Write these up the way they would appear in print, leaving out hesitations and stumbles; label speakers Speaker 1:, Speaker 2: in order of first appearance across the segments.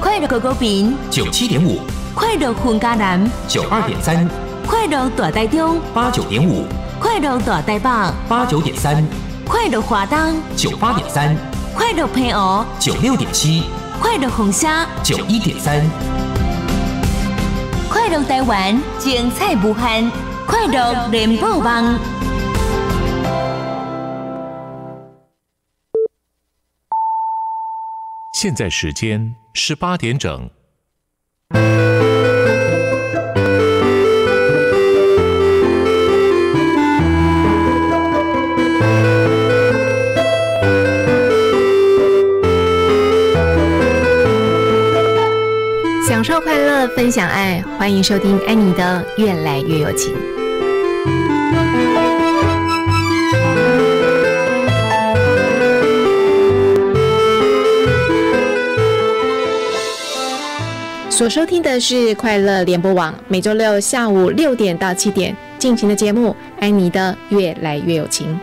Speaker 1: 快乐狗狗饼
Speaker 2: 97.5，
Speaker 1: 快乐混家南
Speaker 2: 92.3，
Speaker 1: 快乐大台中
Speaker 2: 89.5，
Speaker 1: 快乐大台北
Speaker 2: 89.3，
Speaker 1: 快乐华东
Speaker 2: 98.3，
Speaker 1: 快乐平湖
Speaker 2: 96.7，
Speaker 1: 快乐红虾
Speaker 2: 91.3，
Speaker 1: 快乐台湾精彩无限，快乐联播网。
Speaker 3: 现在时间18点整。
Speaker 4: 享受快乐，分享爱，欢迎收听安妮的《越来越有情》。所收听的是快乐联播网，每周六下午6点到7点进行的节目《安妮的越来越有情》。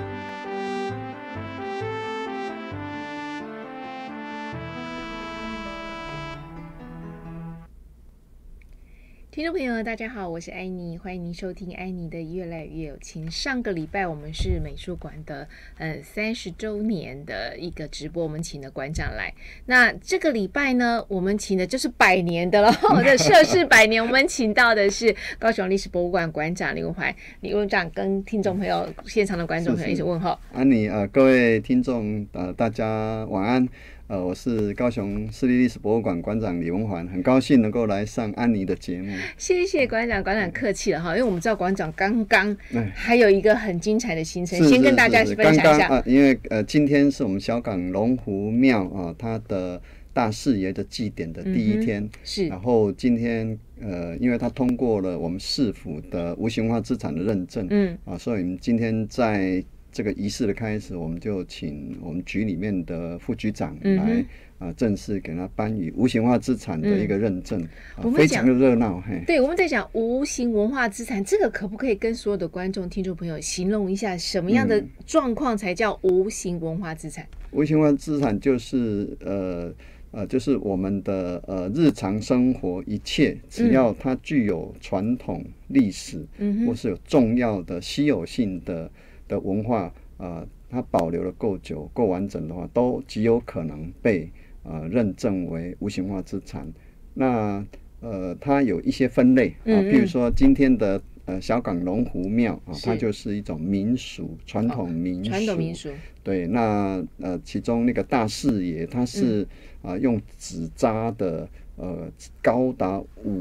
Speaker 4: 听众朋友大家好，我是安妮，欢迎您收听安妮的越来越有情。上个礼拜我们是美术馆的30周年的一个直播，我们请了馆长来。那这个礼拜呢，我们请的就是100年的了，这摄氏100年，我们请到的是高雄历史博物馆馆长李文怀。李馆长跟听众朋友、现场的观众朋友一起问候。
Speaker 5: 安妮各位听众大家晚安。我是高雄市立历史博物馆馆长李文环，很高兴能够来上安妮的节目。
Speaker 4: 谢谢馆长，馆长客气了哈，因为我们知道馆长刚刚还有一个很精彩的行程，先跟大家分享一下。
Speaker 5: 刚刚因为今天是我们小港龙湖庙它的大士爷的祭典的第一天，是。然后今天因为它通过了我们市府的无形文化资产的认证，所以我们今天在这个仪式的开始，我们就请我们局里面的副局长来正式给他颁予无形文化资产的一个认证，非常的热闹。
Speaker 4: 对，我们在讲无形文化资产，这个可不可以跟所有的观众、听众朋友形容一下，什么样的状况才叫无形文化资产？
Speaker 5: 无形文化资产就是就是我们的日常生活一切，只要它具有传统历史，或是有重要的稀有性的文化，它保留的够久、够完整的话，都极有可能被认证为无形文化资产。那它有一些分类譬如说今天的小港龙湖庙它就是一种民俗，传统民俗。对，那其中那个大士爷，它是用纸扎的。高达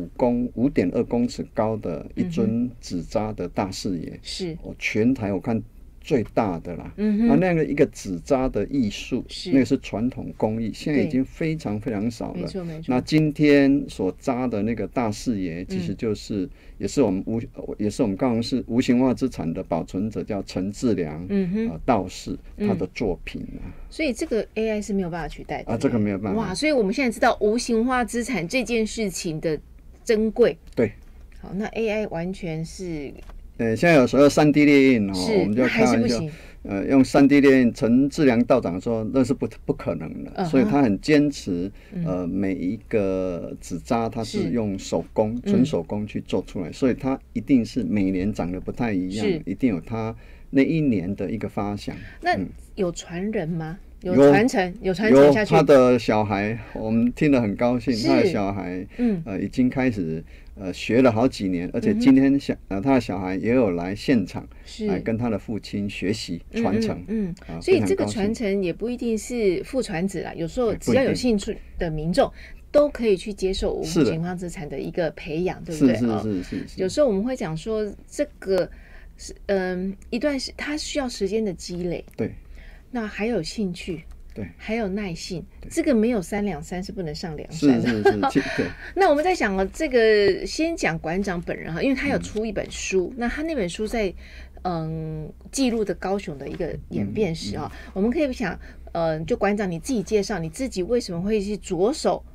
Speaker 5: 5.2公尺高的一尊纸扎的大士爷，是全台我看最大的啦。那个一个纸扎的艺术，那个是传统工艺，现在已经非常非常少了。没错。那今天所扎的那个大士爷，其实就是也是我们高雄市无形文化资产的保存者，叫陈志良道士他的作品
Speaker 4: 所以这个 AI 是没有办法取代的
Speaker 5: 这个没有办法。
Speaker 4: 哇，所以我们现在知道无形文化资产这件事情的珍贵。
Speaker 5: 对，
Speaker 4: 好，那 AI 完全是。
Speaker 5: 现在有时候3D 列印我们就开玩笑，用3D 列印，陈志良道长说那是不可能的，所以他很坚持，每一个纸扎他是用手工，纯手工去做出来，所以他一定是每年长得不太一样，一定有他那一年的一个发想。
Speaker 4: 那有传人吗？有传承下去。
Speaker 5: 他的小孩，我们听得很高兴，他的小孩已经开始学了好几年，而且今天他的小孩也有来现场，来跟他的父亲学习传承。
Speaker 4: 所以这个传承也不一定是父传子啦，有时候只要有兴趣的民众都可以去接受无形文化资产的一个培养，对不对？是。有时候我们会讲说，这个一段它需要时间的积累，对。那还有兴趣，对，还有耐性，这个没有3两3是不能上梁山的。是。那我们在想这个先讲馆长本人因为他有出一本书，那他那本书在记录的高雄的一个演变史我们可以想就馆长你自己介绍你自己为什么会去着手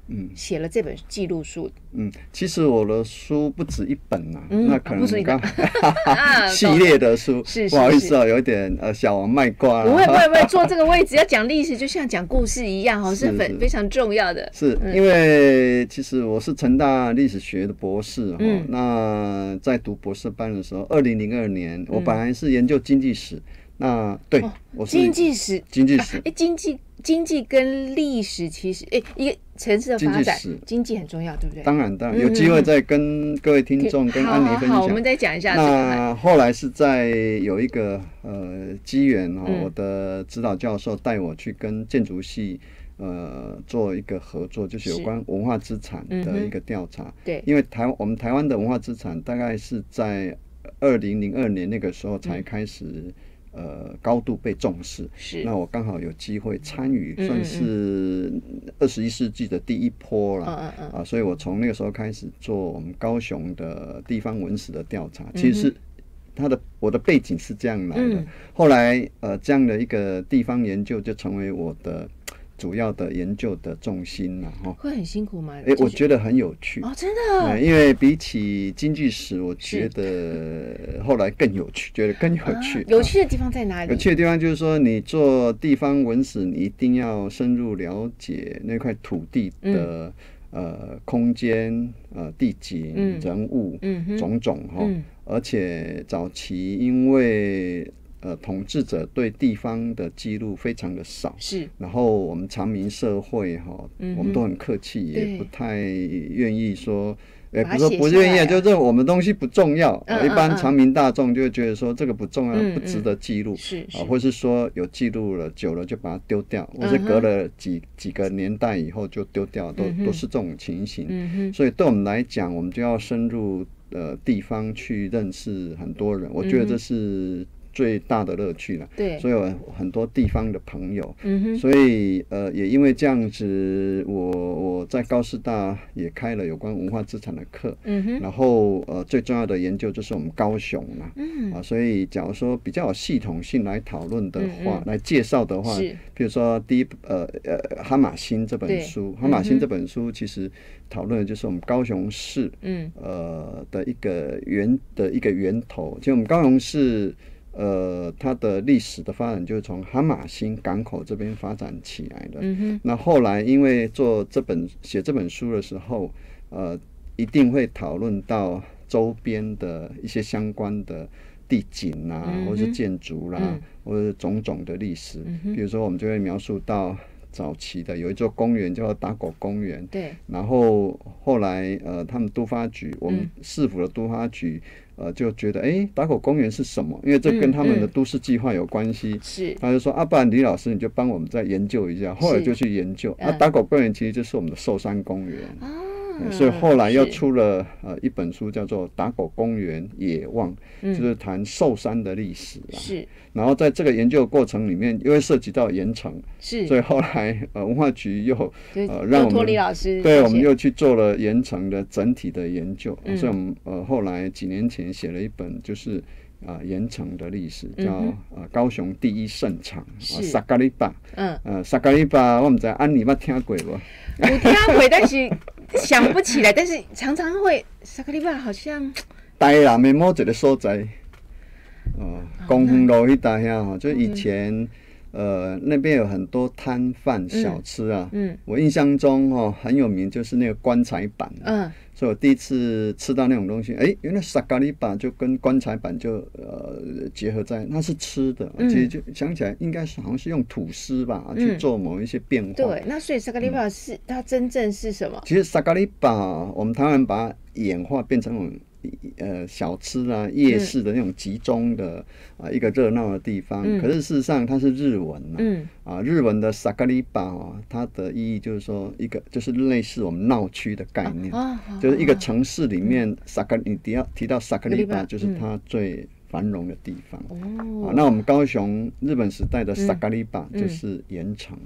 Speaker 4: 写了这本记录书。
Speaker 5: 其实我的书不止一本啊，那可能刚系
Speaker 4: 系
Speaker 5: 列的书，
Speaker 4: 是
Speaker 5: 不好意思啊，有一点小王卖瓜了。
Speaker 4: 不会，坐这个位置要讲历史，就像讲故事一样，是非常重要的。
Speaker 5: 是因为其实我是成大历史学的博士，那在读博士班的时候，2002年我本来是研究经济史。那对，我是
Speaker 4: 经济史，经济跟历史其实，一个城市的发展，经济很重要，对不对？
Speaker 5: 当然，有机会再跟各位听众跟安妮分享。
Speaker 4: 好，我们再讲一下。
Speaker 5: 那后来是在有一个机缘，我的指导教授带我去跟建筑系做一个合作，就是有关文化资产的一个调查。
Speaker 4: 对，
Speaker 5: 因为我们台湾的文化资产大概是在2002年那个时候才开始。高度被重视，那我刚好有机会参与，算是21世纪的第一波了，所以我从那个时候开始做我们高雄的地方文史的调查。其实我的背景是这样来的，后来这样的一个地方研究就成为我的主要的研究的重心了哈。
Speaker 4: 会很辛苦吗？
Speaker 5: 我觉得很有趣
Speaker 4: 哦，真的。
Speaker 5: 因为比起经济史，我觉得后来更有趣，觉得更有趣。
Speaker 4: 有趣的地方在哪里？
Speaker 5: 有趣的地方就是说，你做地方文史，你一定要深入了解那块土地的空间、地景、人物种种哈。而且早期因为统治者对地方的记录非常的少，然后我们常民社会我们都很客气，也不太愿意说，不是说不愿意，就是我们东西不重要，一般常民大众就会觉得说这个不重要，不值得记录，或是说有记录了久了就把它丢掉，或是隔了几个年代以后就丢掉，都是这种情形。所以对我们来讲，我们就要深入地方去认识很多人，我觉得这是最大的乐趣了。对，所以有很多地方的朋友，所以也因为这样子，我在高师大也开了有关文化资产的课，然后最重要的研究就是我们高雄嘛，所以假如说比较有系统性来讨论的话，来介绍的话，比如说哈马星这本书，哈马星这本书其实讨论的就是我们高雄市的一个源头，就我们高雄市。它的历史的发展就是从哈马星港口这边发展起来的。那后来因为写这本书的时候，一定会讨论到周边的一些相关的地景啦，或是建筑啦，或者种种的历史。比如说，我们就会描述到早期的有一座公园叫做打狗公园。对。然后后来他们都发局，我们市府的都发局。就觉得打狗公园是什么？因为这跟他们的都市计划有关系。他就说不然李老师你就帮我们再研究一下。后来就去研究打狗公园其实就是我们的寿山公园。所以后来又出了一本书叫做《打狗公园野望》，就是谈寿山的历史。然后在这个研究过程里面，又会涉及到盐城，所以后来文化局又让我们
Speaker 4: 李老师，
Speaker 5: 对，我们又去做了盐城的整体的研究。所以我们后来几年前写了一本，就是盐城的历史，叫高雄第一盛场萨嘎利巴。萨嘎利巴，我不知道安妮捌听过不？
Speaker 4: 有听过，但是想不起来，但是常常会萨嘎利巴好像
Speaker 5: 台南的某一个所在。公园路那带遐就以前那边有很多摊贩小吃啊。我印象中很有名就是那个棺材板。所以我第一次吃到那种东西，原来萨嘎利巴就跟棺材板就结合在，那是吃的。其实就想起来，应该是好像是用吐司吧去做某一些变化。
Speaker 4: 对，那所以萨嘎利巴是它真正是什么？
Speaker 5: 其实萨嘎利巴我们台湾把它演化变成那种。小吃啊，夜市的那种集中的一个热闹的地方。可是事实上它是日文日文的萨嘎利巴它的意义就是说就是类似我们闹区的概念，就是一个城市里面你提到萨嘎利巴就是它最繁荣的地方。那我们高雄日本时代的萨嘎利巴就是盐城。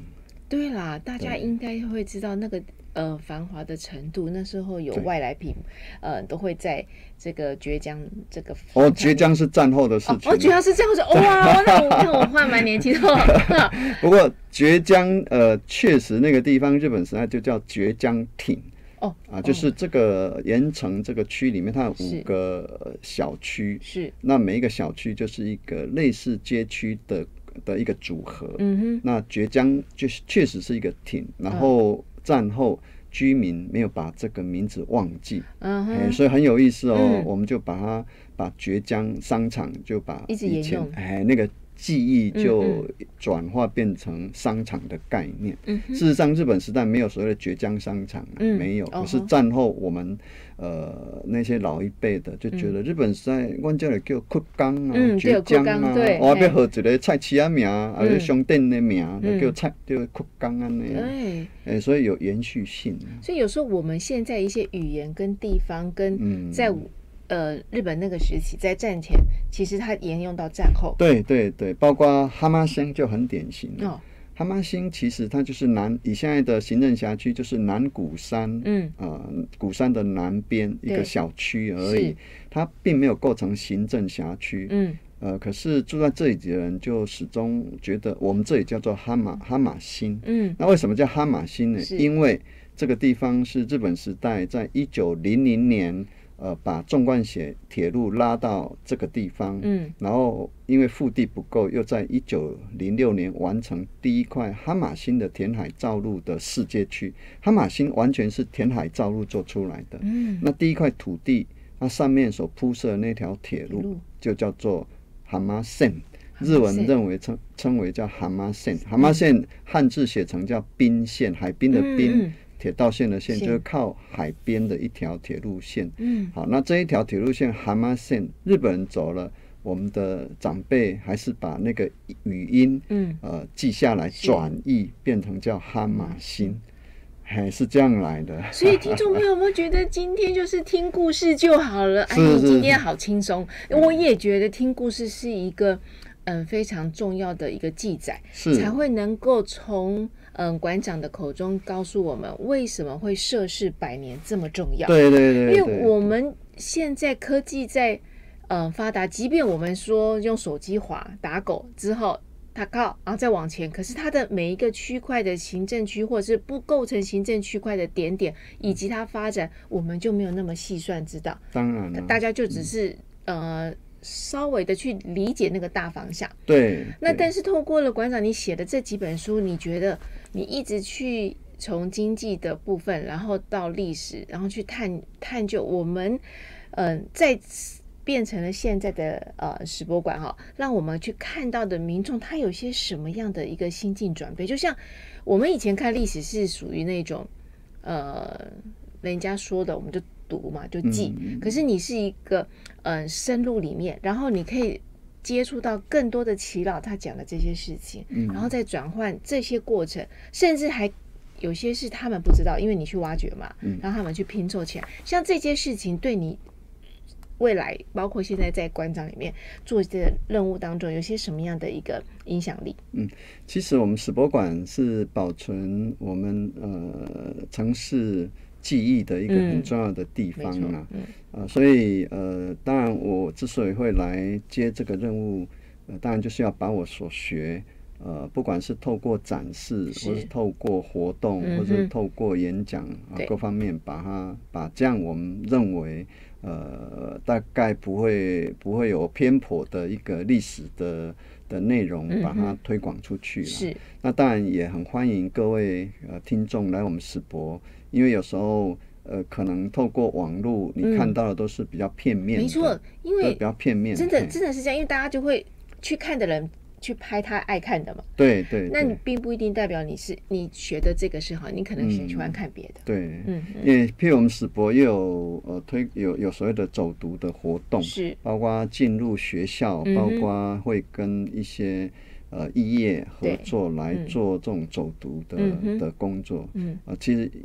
Speaker 4: 对啦，大家应该会知道那个繁华的程度，那时候有外来品，都会在这个绝江这个
Speaker 5: 绝江是战后的事情。
Speaker 4: 绝江是这样子，哇，那我换蛮年轻的。
Speaker 5: 不过绝江确实那个地方日本时代就叫绝江町。就是这个盐城这个区里面，它有5个小区，是那每一个小区就是一个类似街区的一个组合。那绝江就是确实是一个町，然后战后居民没有把这个名字忘记，所以很有意思哦。我们就把绝江商场就把以前那个记忆就转化变成商场的概念。事实上，日本时代没有所谓的绝江商场，没有。可是战后我们那些老一辈的就觉得日本时代，我们叫叫堀江啊、绝江啊，我要号一个菜市仔名，或者商店的名，叫堀江啊那。所以有延续性。
Speaker 4: 所以有时候我们现在一些语言跟地方跟在日本那个时期在战前，其实它沿用到战后。对
Speaker 5: 对对，包括哈马星就很典型了。哈马星其实它就是以现在的行政辖区就是南鼓山，鼓山的南边一个小区而已，它并没有构成行政辖区。可是住在这里的人就始终觉得我们这里叫做哈马星。那为什么叫哈马星呢？因为这个地方是日本时代在1900年。把纵贯线铁路拉到这个地方，然后因为腹地不够，又在1906年完成第一块哈马星的填海造陆的世界区。哈马星完全是填海造陆做出来的。那第一块土地，它上面所铺设的那条铁路就叫做哈马线，日文认为称为叫哈马线。哈马线汉字写成叫滨线，海滨的滨。铁道线的线就是靠海边的一条铁路线。好，那这一条铁路线哈马线，日本人走了，我们的长辈还是把那个语音记下来，转译变成叫哈马星，是这样来的。
Speaker 4: 所以听众朋友有没有觉得今天就是听故事就好了？你今天好轻松。我也觉得听故事是一个非常重要的一个记载，才会能够从馆长的口中告诉我们为什么会涉世100年这么重要。
Speaker 5: 对对 对，
Speaker 4: 因为我们现在科技在发达，即便我们说用手机滑打狗之后它靠然后再往前，可是它的每一个区块的行政区或者是不构成行政区块的点点以及它发展，我们就没有那么细算知道。
Speaker 5: 当然了，
Speaker 4: 大家就只是稍微的去理解那个大方向。
Speaker 5: 对。
Speaker 4: 那但是透过了馆长你写的这几本书，你觉得你一直去从经济的部分，然后到历史，然后去探究我们在变成了现在的史博馆哈，让我们去看到的民众他有些什么样的一个心境转变。就像我们以前看历史是属于那种人家说的我们就读嘛就记，可是你是一个深入里面，然后你可以接触到更多的耆老他讲的这些事情，然后再转换这些过程，甚至还有些是他们不知道，因为你去挖掘嘛，让他们去拼凑起来。像这些事情对你未来包括现在在馆长里面做的任务当中有些什么样的一个影响力？
Speaker 5: 其实我们史博馆是保存我们城市记忆的一个很重要的地方啦。所以当然我之所以会来接这个任务，当然就是要把我所学不管是透过展示，或是透过活动，或是透过演讲各方面把这样我们认为大概不会有偏颇的一个历史的内容把它推广出去了。是，那当然也很欢迎各位听众来我们史博，因为有时候可能透过网络你看到的都是比较片面的，
Speaker 4: 没错，因为
Speaker 5: 比较片面，
Speaker 4: 真的是这样，因为大家就会去看的人去拍他爱看的嘛。
Speaker 5: 对对，
Speaker 4: 那你并不一定代表你学的这个是好，你可能喜欢看别的。
Speaker 5: 对，因为譬如我们史博也有有所谓的走读的活动，是包括进入学校，包括会跟一些异业合作来做这种走读的工作。其实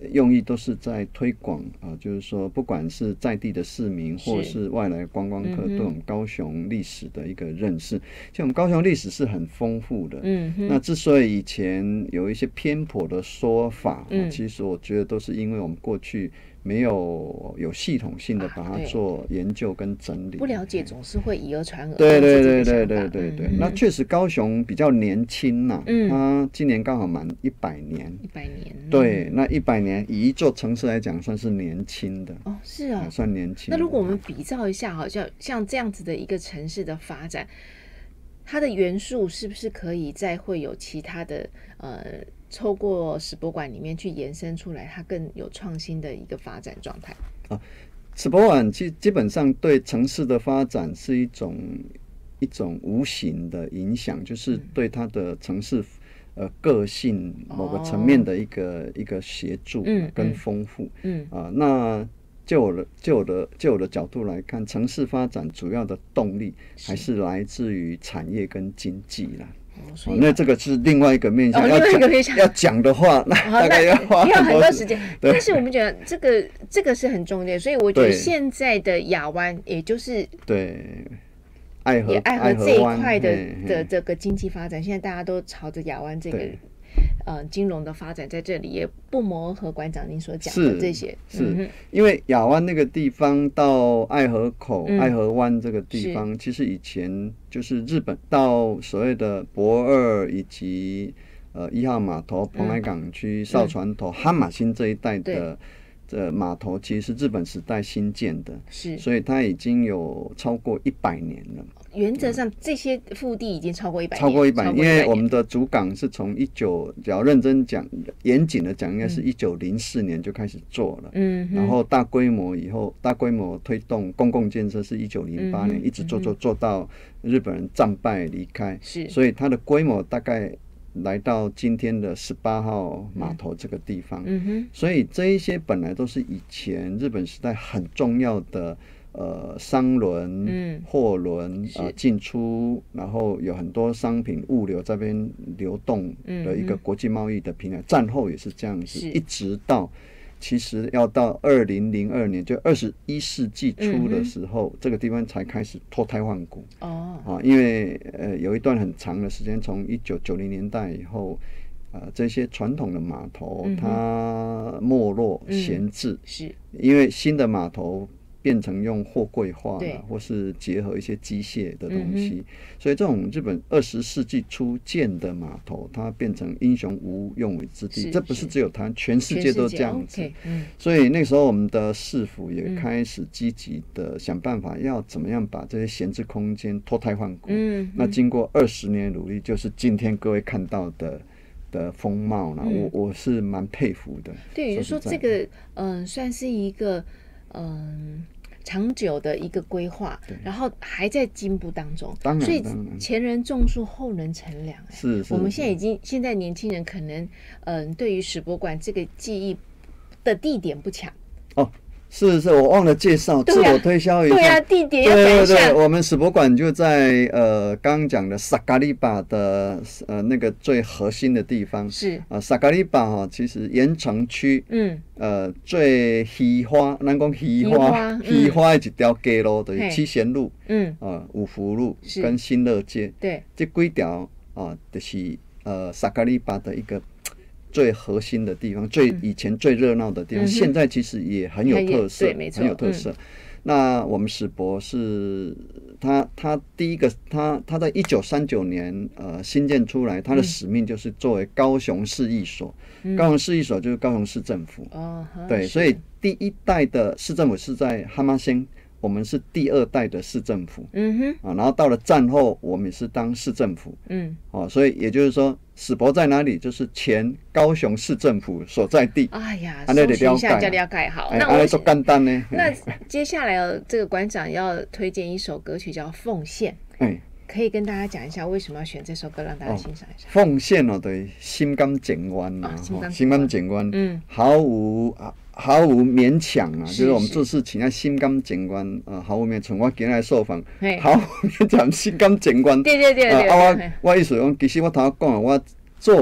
Speaker 5: 用意都是在推广就是说不管是在地的市民或是外来观光客对我们高雄历史的一个认识。像我们高雄历史是很丰富的，那之所以以前有一些偏颇的说法，其实我觉得都是因为我们过去没有系统性的把它做研究跟整理，
Speaker 4: 不了解总是会以讹传讹。
Speaker 5: 对，那确实高雄比较年轻呐，它今年刚好满100年。100年。对，那100年以一座城市来讲，算是年轻的。
Speaker 4: 哦，是啊，
Speaker 5: 算年轻。
Speaker 4: 那如果我们比照一下，好像这样子的一个城市的发展，它的元素是不是可以再会有其他的透过史博馆里面去延伸出来，它更有创新的一个发展状态
Speaker 5: 啊？史博馆基本上对城市的发展是一种无形的影响，就是对它的城市个性某个层面的一个协助跟丰富。那就我的角度来看，城市发展主要的动力还是来自于产业跟经济啦。那这个是另外一个面向，要讲的话，那大概要花
Speaker 4: 很多时间。但是我们觉得这个是很重要，所以我觉得现在的亚湾，也就是
Speaker 5: 对爱河
Speaker 4: 这一块的这个经济发展，现在大家都朝着亚湾这个金融的发展在这里，也不谋而合。馆长您所讲的这些，
Speaker 5: 是因为亚湾那个地方到爱河口、爱河湾这个地方，其实以前就是日本到所谓的駁二以及1号码头、蓬莱港区、哨船头、哈马星这一带的码头，其实是日本时代新建的，所以它已经有超过100年了。
Speaker 4: 原则上，这些腹地已经超过100年，
Speaker 5: 超过100年，因为我们的主港是从只要认真讲、严谨的讲，应该是1904年就开始做了。然后大规模推动公共建设是1908年，一直做到日本人战败离开，所以它的规模大概来到今天的18号码头这个地方。所以这一些本来都是以前日本时代很重要的商轮、货轮进出，然后有很多商品物流这边流动的一个国际贸易的平台。战后也是这样子，一直到其实要到2002年，就21世纪初的时候，这个地方才开始脱胎换骨。因为有一段很长的时间，从1990年代以后，这些传统的码头它没落闲置，因为新的码头变成用货柜化了，或是结合一些机械的东西，所以这种日本20世纪初建的码头，它变成英雄无用武之地。这不是只有它，全世界都这样子。所以那时候我们的市府也开始积极的想办法，要怎么样把这些闲置空间脱胎换骨。那经过20年努力，就是今天各位看到的风貌啦。我是蛮佩服的。
Speaker 4: 对，也就是说这个算是一个长久的一个规划，然后还在进步当中。所以前人种树，后人乘凉。
Speaker 5: 是
Speaker 4: 我们现在年轻人可能对于史博馆这个记忆的地点不强。
Speaker 5: 是，我忘了介绍，自我推销一下。
Speaker 4: 对啊，地点要讲一下。
Speaker 5: 对，我们史博馆就在刚刚讲的萨嘎利巴的那个最核心的地方。
Speaker 4: 是
Speaker 5: 萨嘎利巴其实盐城区最稀花，咱讲稀花的一条街路，就是七贤路、五福路跟新乐街。
Speaker 4: 对，
Speaker 5: 这几条就是萨嘎利巴的一个最核心的地方，以前最热闹的地方，现在其实也很有特色，很有特色。那我们史博是他第一个，他在1939年新建出来，他的使命就是作为高雄市役所，高雄市役所就是高雄市政府。对，所以第一代的市政府是在哈马星。我们是第2代的市政府，然后到了战后，我们也是当市政府，所以也就是说，史博在哪里，就是前高雄市政府所在地。
Speaker 4: 哎呀，搜寻一下就了解好。那我
Speaker 5: 做简单呢。
Speaker 4: 那接下来这个馆长要推荐一首歌曲，叫《奉献》。可以跟大家讲一下为什么要选这首歌，让大家欣赏一下。
Speaker 5: 奉献对心甘情愿啊，心甘情愿，毫无勉强啊，就是我们做事情要心甘情愿，毫无勉强。我今天来受访，毫无勉强，心甘情愿。
Speaker 4: 对。
Speaker 5: 我意思讲，其实我头讲我做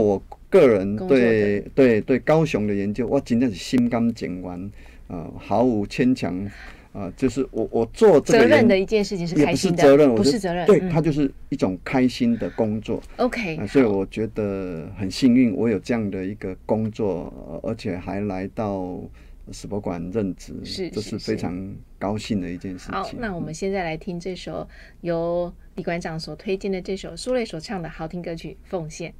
Speaker 5: 个人对高雄的研究，我真的是心甘情愿，毫无牵强。就是我做这个
Speaker 4: 责任的一件事情是开心的，
Speaker 5: 也不是责任，
Speaker 4: 不是责任，
Speaker 5: 对，它就是一种开心的工作。
Speaker 4: OK，
Speaker 5: 所以我觉得很幸运，我有这样的一个工作，而且还来到史博馆任职，这是非常高兴的一件事情。
Speaker 4: 好，那我们现在来听这首由李馆长所推荐的这首苏芮所唱的好听歌曲《奉献》。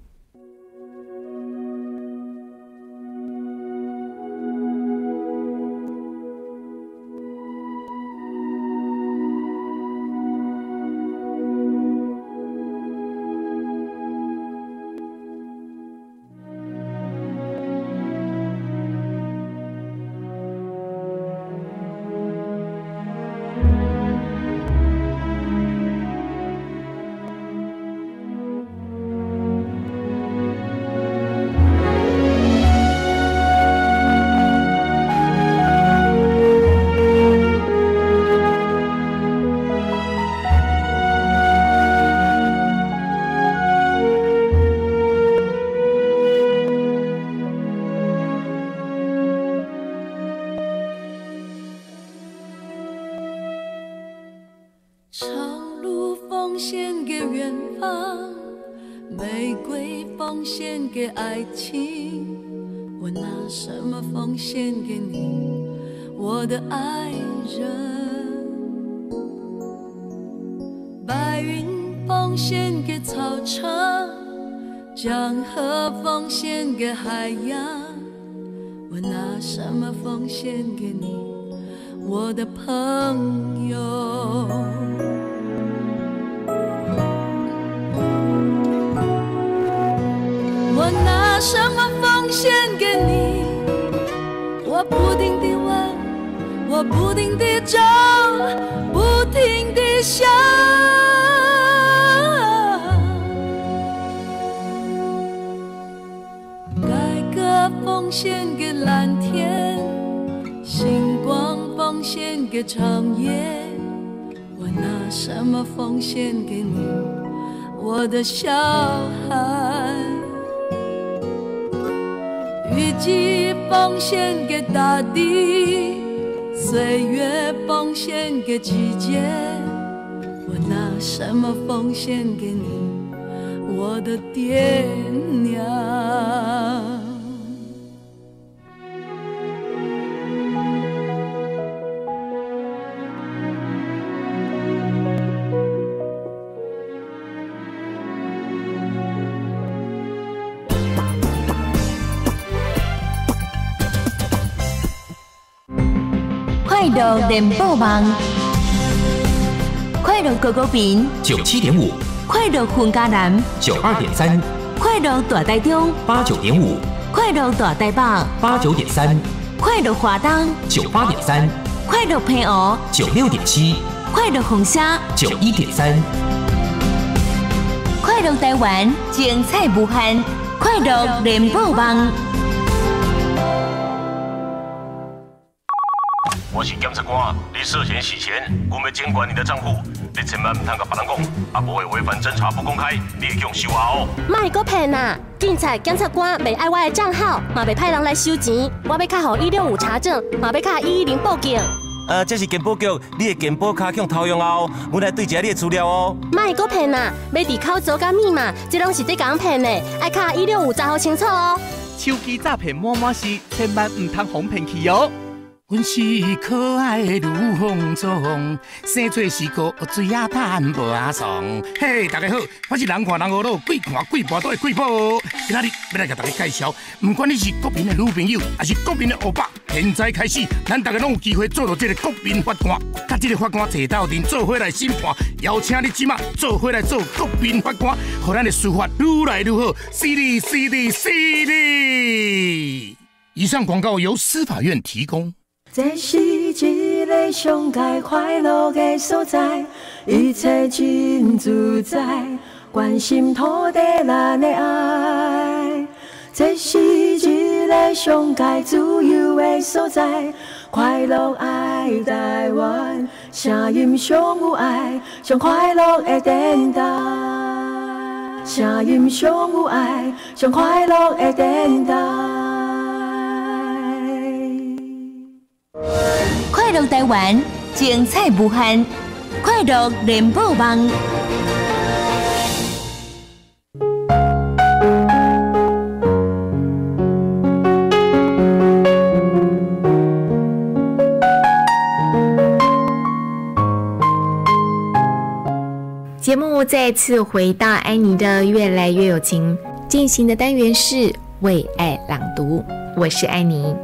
Speaker 6: 长路奉献给远方，玫瑰奉献给爱情，我拿什么奉献给你，我的爱人？白云奉献给草场，江河奉献给海洋，我拿什么奉献给你，我的朋友？我拿什么奉献给你？我不停地问，我不停地找，不停地想。改革奉献给蓝天，星光奉献给长夜。我拿什么奉献给你，我的小孩？雨季奉献给大地，岁月奉献给季节，我拿什么奉献给你，我的爹娘？
Speaker 1: 快樂聯播網，快樂歌歌屏
Speaker 2: 97.5，
Speaker 1: 快樂雲嘉南
Speaker 2: 92.3，
Speaker 1: 快樂大台中
Speaker 2: 89.5，
Speaker 1: 快樂大台北
Speaker 2: 89.3，
Speaker 1: 快樂華東
Speaker 2: 98.3，
Speaker 1: 快樂平湖
Speaker 2: 96.7，
Speaker 1: 快樂紅沙
Speaker 2: 91.3，
Speaker 1: 快樂台灣精彩無限，快樂聯播網。
Speaker 7: 我是检察官，你涉嫌洗钱，我们监管你的账户，你千万唔通甲别人讲，不会违反侦查不公开，你会用收押哦。
Speaker 8: 莫搁骗啊！警察、检察官袂爱我的账号，嘛袂派人来收钱。我要卡予165查证，嘛要卡110报警。
Speaker 9: 这是健保局，你的健保卡用偷用后，阮来对一下你的资料哦。
Speaker 8: 莫搁骗啊！要伫口组甲密码，这拢是在讲骗的，爱卡165查好清楚哦。
Speaker 10: 手机诈骗满满是，千万唔通哄骗去哦。
Speaker 11: 阮是可爱的女风中，生做是个水啊淡无啊爽。嘿，大家好，我是人看人学老，鬼看鬼跋倒的鬼宝。今仔日要来甲大家介绍，不管你是国民的女朋友，还是国民的欧巴，现在开始，咱大家拢有机会做到这个国民法官，甲这个法官坐斗阵做伙来审判，邀请你即马做伙来做国民法官，互咱的司法愈来愈好，犀利犀利犀利！以上广告由司法院提供。
Speaker 12: 这是一个上界快乐的所在，一切真自在，关心土地咱的爱。这是一个上界自由的所在，快乐爱台湾，声音上有爱，上快乐的电台。 声音上有爱，上快乐的电台。
Speaker 1: 快乐台湾，精彩无限，快乐联播网。
Speaker 13: 节目再次回到安妮的越来越有情，进行的单元是为爱朗读，我是安妮。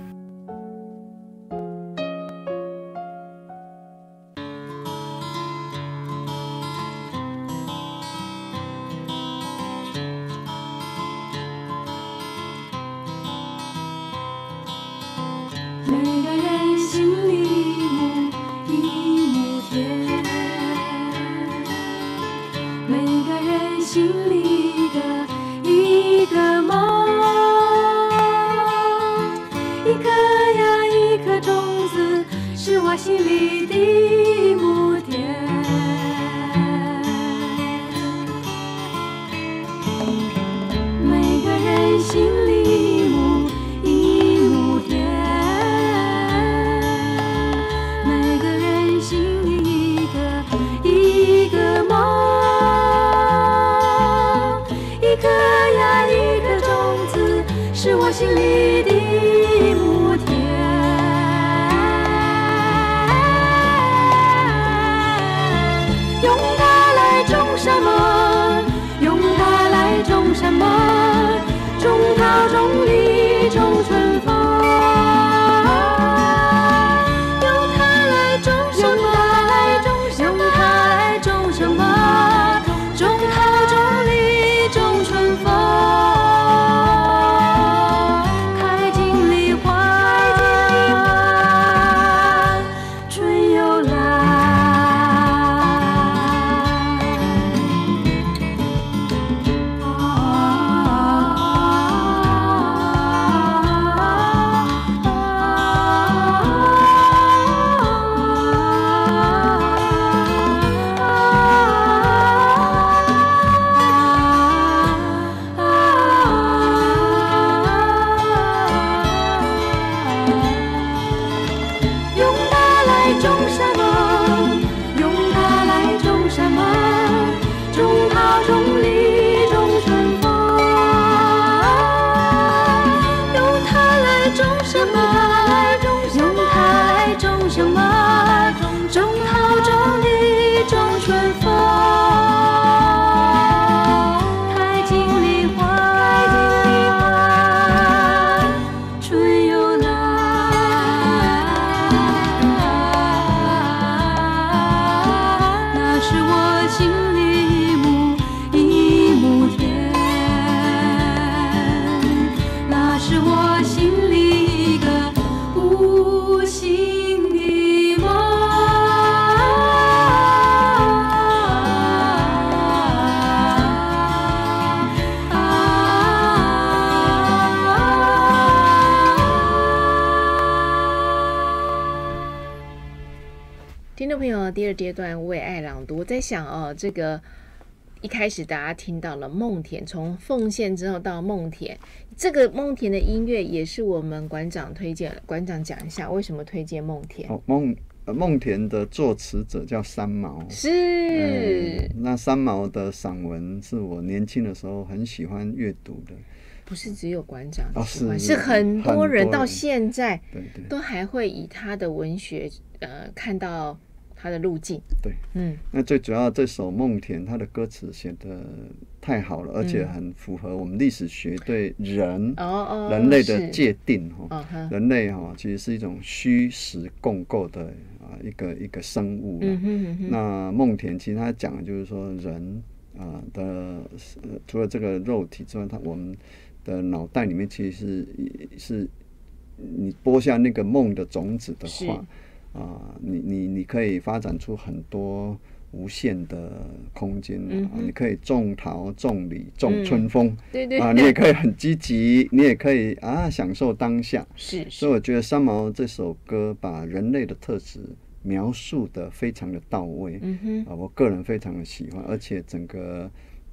Speaker 13: 听众朋友，第二阶段为爱朗读，我在想哦，这个一开始大家听到了梦田，从奉献之后到梦田，这个梦田的音乐也是我们馆长推荐的。馆长讲一下为什么推荐梦田？
Speaker 5: 梦田的作词者叫三毛，
Speaker 4: 是
Speaker 5: 那三毛的散文是我年轻的时候很喜欢阅读的。
Speaker 4: 不是只有馆长喜欢，是很多人到现在都还会以他的文学看到他的路径。
Speaker 5: 对，那最主要这首《梦田》，他的歌词写得太好了，而且很符合我们历史学对人类的界定。人类其实是一种虚实共构的一个生物。那梦田其实他讲的就是说人的除了这个肉体之外，我们的脑袋里面其实是你播下那个梦的种子的话，你可以发展出很多无限的空间。你可以种桃、种李、种春风，你也可以很积极，你也可以享受当下。所以我觉得三毛这首歌把人类的特质描述的非常的到位。我个人非常的喜欢，而且整个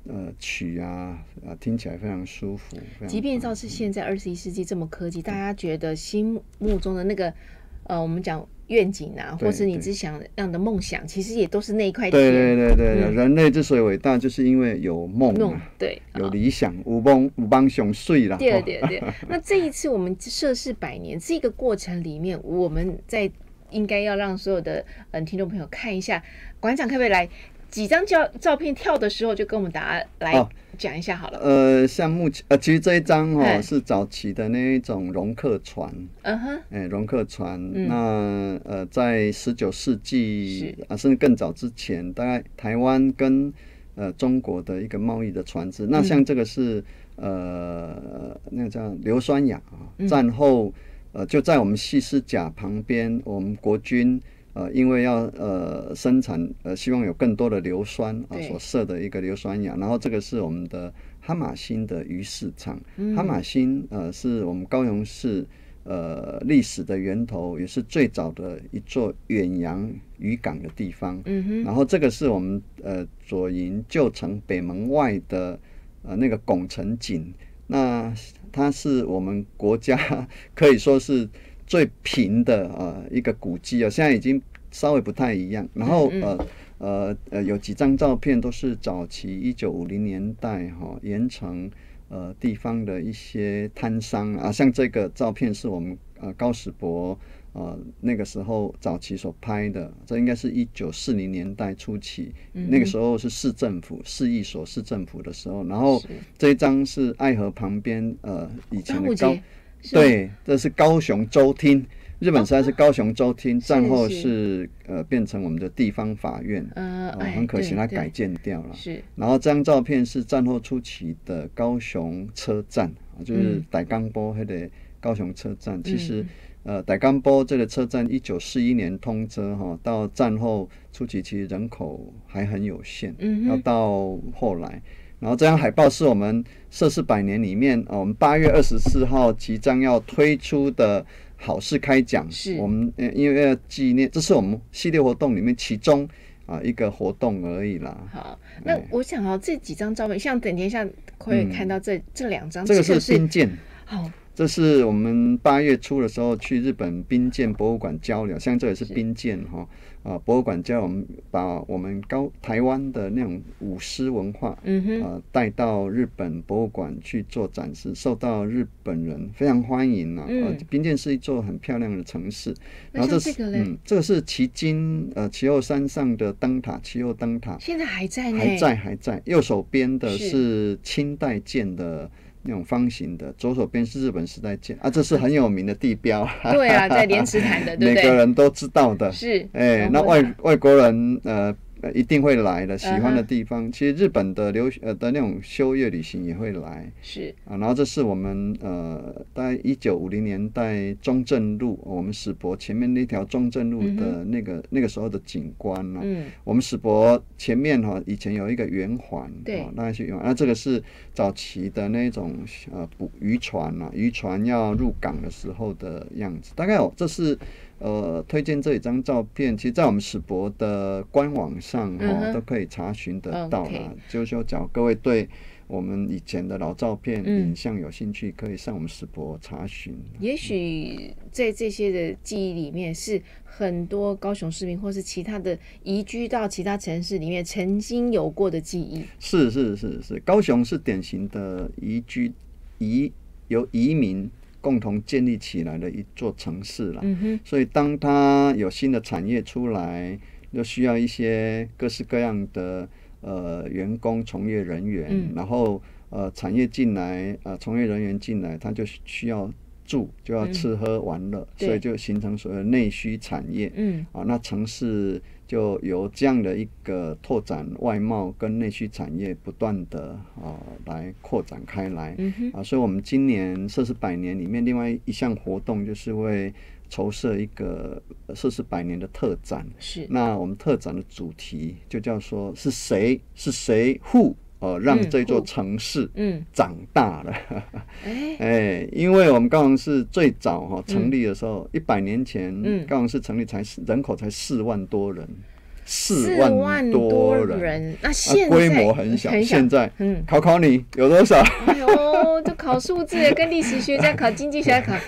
Speaker 5: 曲听起来非常舒服。
Speaker 4: 即便到是现在21世纪这么科技，大家觉得心目中的那个我们讲愿景或是你只想让的梦想，其实也都是那一块田。
Speaker 5: 对，人类之所以伟大，就是因为有梦
Speaker 4: 对，
Speaker 5: 有理想，有梦想水啦。
Speaker 4: 对。那这一次我们涉世100年这个过程里面，我们应该要让所有的听众朋友看一下，馆长可不可以来几张照片跳的时候就跟我们大家来讲一下好了。
Speaker 5: 像其实这一张是早期的那一种容客船，容客船。那在19世纪甚至更早之前，大概台湾跟中国的一个贸易的船只。那像这个是那个叫硫酸钾战后就在我们西施甲旁边，我们国军因为要生产希望有更多的硫酸所设的一个硫酸钾，然后这个是我们的哈马星的鱼市场。哈马星是我们高雄市历史的源头，也是最早的一座远洋渔港的地方。然后这个是我们左营旧城北门外的那个拱城井。那它是我们国家可以说是最平的一个古迹现在已经稍微不太一样。然后有几张照片都是早期1950年代盐城地方的一些摊商像这个照片是我们高史博那个时候早期所拍的，这应该是1940年代初期，那个时候是市政府市役所市政府的时候。然后这一张是爱河旁边以前的对，这是高雄州厅，日本时代是高雄州厅，战后是变成我们的地方法院，很可惜它改建掉了。然后这张照片是战后初期的高雄车站，就是大港埔那个高雄车站。其实大港埔这个车站1941年通车到战后初期其实人口还很有限，要到后来。然后这张海报是我们涉世100年里面我们8月24号即将要推出的好事开讲，我们因为要纪念，这是我们系列活动里面其中一个活动而已啦。
Speaker 4: 好，那我想这几张照片，像等一下可以看到这2张，
Speaker 5: 这个是兵舰。这是我们8月初的时候去日本兵舰博物馆交流，像这也是兵舰博物馆交流，我们把我们台湾的那种舞狮文化带到日本博物馆去做展示，受到日本人非常欢迎兵舰是一座很漂亮的城市。然后这个是旗津旗后山上的灯塔，旗后灯塔
Speaker 4: 现在还在呢，
Speaker 5: 还在。右手边的是清代建的那种方形的，左手边是日本时代建这是很有名的地标。
Speaker 4: 对啊，在莲池潭的，对不对？
Speaker 5: 每个人都知道的。
Speaker 4: 是，
Speaker 5: 那外国人一定会来的，喜欢的地方。其实日本的的那种修业旅行也会来。
Speaker 4: 是
Speaker 5: 然后这是我们大概1950年代中正路，我们史博前面那条中正路的那个时候的景观我们史博前面以前有一个圆环，
Speaker 4: 对，
Speaker 5: 那是圆环。那这个是早期的那种渔船渔船要入港的时候的样子。大概这是推荐这一张照片，其实在我们史博的官网上都可以查询得到啦。就是说，假如各位对我们以前的老照片影像有兴趣，可以上我们史博查询。
Speaker 4: 也许在这些的记忆里面，是很多高雄市民或是其他的移居到其他城市里面曾经有过的记忆。
Speaker 5: 是，高雄是典型的由移民共同建立起来的一座城市啦。所以当它有新的产业出来，就需要一些各式各样的员工从业人员，然后产业进来从业人员进来，他就需要住，就要吃喝玩乐，所以就形成所谓的内需产业。那城市就由这样的一个拓展外贸跟内需产业不断的来扩展开来。所以我们今年涉世100年里面另外一项活动就是会筹设一个涉世100年的特展。
Speaker 4: 是，
Speaker 5: 那我们特展的主题就叫说是谁让这座城市长大了。因为我们高雄市最早成立的时候，100年前高雄市成立人口才4万多人。 4万多人，
Speaker 4: 那现在
Speaker 5: 规模很小。现在考你有多少？
Speaker 4: 哎呦，就考数字，跟历史学家考、经济学家考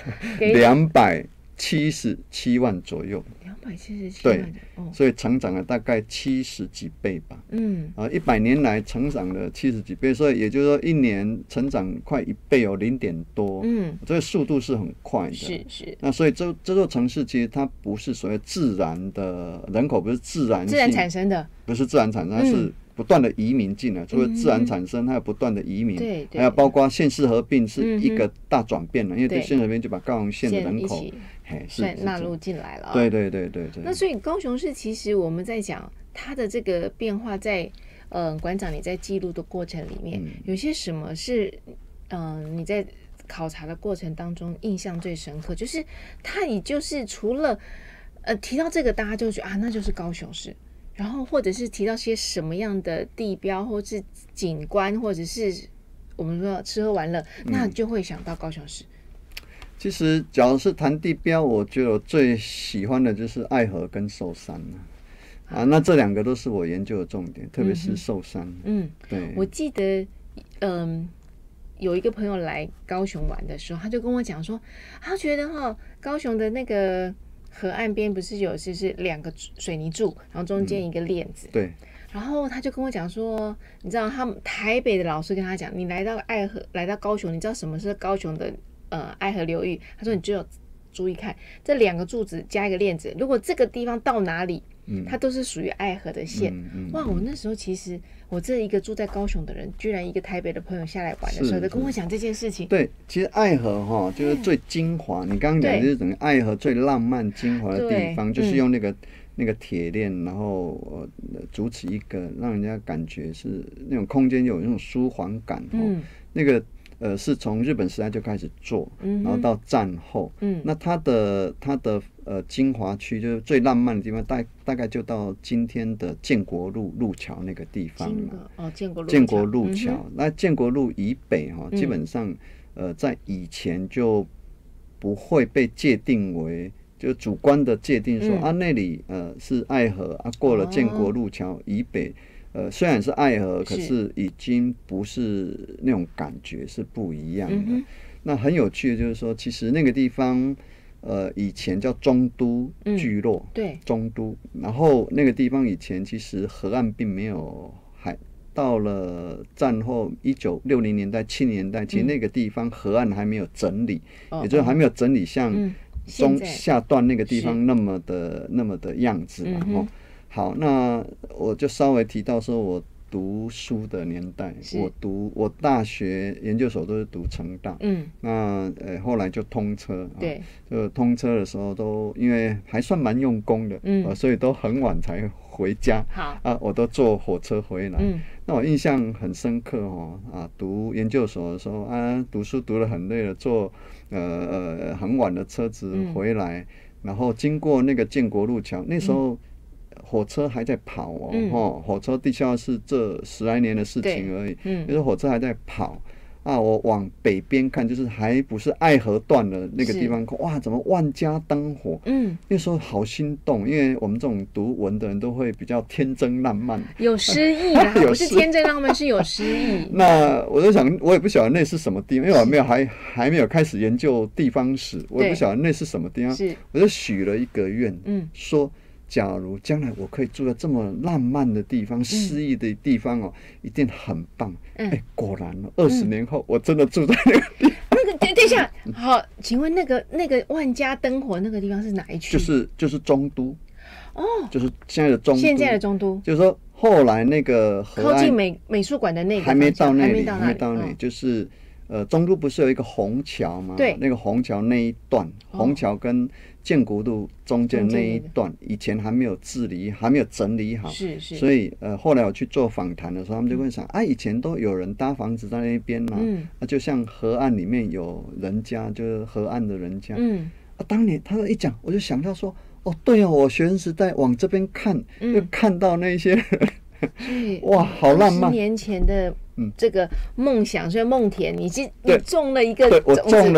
Speaker 5: ，277万左右。
Speaker 4: 277
Speaker 5: 万，对，所以成长了大概70几倍吧。100年来成长了70几倍，所以也就是说1年成长快1倍0点多。这个速度是很快的。
Speaker 4: 是。
Speaker 5: 那所以这座城市其实它不是所谓自然的人口，不是自然
Speaker 4: 产生的，
Speaker 5: 不是自然产生，它是不断的移民进来。除了自然产生，还有不断的移民，还有包括县市合并是一个大转变了，因为对县市合并就把高雄县的人口
Speaker 4: 纳入进来了。
Speaker 5: 对。
Speaker 4: 那所以高雄市其实我们在讲它的这个变化，在馆长你在记录的过程里面，有些什么是你在考察的过程当中印象最深刻？就是它也就是除了提到这个，大家就觉得那就是高雄市。然后或者是提到些什么样的地标，或是景观，或者是我们说吃喝玩乐，那就会想到高雄市。
Speaker 5: 其实，假如是谈地标，我觉得我最喜欢的就是爱河跟寿山那这2个都是我研究的重点，特别是寿山。对。
Speaker 4: 我记得，有一个朋友来高雄玩的时候，他就跟我讲说，他觉得高雄的那个河岸边不是有就是2个水泥柱，然后中间一个链子。
Speaker 5: 对。
Speaker 4: 然后他就跟我讲说，你知道他们台北的老师跟他讲，你来到爱河，来到高雄，你知道什么是高雄的爱河流域？他说你就有注意看这2个柱子加一个链子，如果这个地方到哪里，它都是属于爱河的线。哇！我那时候其实我这一个住在高雄的人，居然一个台北的朋友下来玩的时候，就跟我讲这件事情。
Speaker 5: 对，其实爱河就是最精华。你刚刚讲就是整个爱河最浪漫精华的地方，就是用那个铁链，然后筑起一个，让人家感觉是那种空间有那种舒缓感。那个是从日本时代就开始做，然后到战后，那它的精华区就是最浪漫的地方，大概就到今天的建国路桥那个地方了。建国路桥，那建国路以北基本上在以前就不会被界定为。就主观的界定说那里是爱河过了建国路桥以北，虽然是爱河，可是已经不是那种感觉，是不一样的。那很有趣的就是说，其实那个地方以前叫中都聚落，
Speaker 4: 对，
Speaker 5: 中都。然后那个地方以前其实河岸并没有，还到了战后1960年代、70年代，其实那个地方河岸还没有整理，也就是还没有整理像。中下段那个地方那么的样子好，那我就稍微提到说，我读书的年代，我大学研究所都是读成大，那后来就通车，
Speaker 4: 对，
Speaker 5: 就通车的时候都因为还算蛮用功的，所以都很晚才回家，我都坐火车回来，那我印象很深刻读研究所的时候读书读得很累了，坐很晚的车子回来，然后经过那个建国路桥，那时候火车还在跑火车地下室这10来年的事情而已，那时候火车还在跑我往北边看，就是还不是爱河段的那个地方，哇，怎么万家灯火？那时候好心动，因为我们这种读文的人都会比较天真浪漫，
Speaker 4: 有诗意啦，不是天真浪漫，是有诗意。
Speaker 5: 那我就想，我也不晓得那是什么地方，因为我还没有开始研究地方史，我也不晓得那是什么地方，我就许了一个愿，说。假如将来我可以住在这么浪漫的地方、诗意的地方一定很棒。果然20年后我真的住在那个地方。
Speaker 4: 等一下，好，请问那个万家灯火那个地方是哪一区？
Speaker 5: 就是中都就是现在的中都。
Speaker 4: 现在的中都，
Speaker 5: 就是说后来那个河岸
Speaker 4: 靠近美术馆的那个
Speaker 5: 还没到那里，就是中都不是有一个虹桥吗？
Speaker 4: 对，
Speaker 5: 那个虹桥那一段，虹桥跟建国路中间那一段，以前还没有治理，还没有整理好，
Speaker 4: 是，
Speaker 5: 所以后来我去做访谈的时候，他们就会想以前都有人搭房子在那边嘛，就像河岸里面有人家，就是河岸的人家，当年他一讲，我就想到说，对我学生时代往这边看，就看到那些人，哇，好浪漫！10
Speaker 4: 年前的这个梦想，所以梦田，你种了一个，
Speaker 5: 对，我种了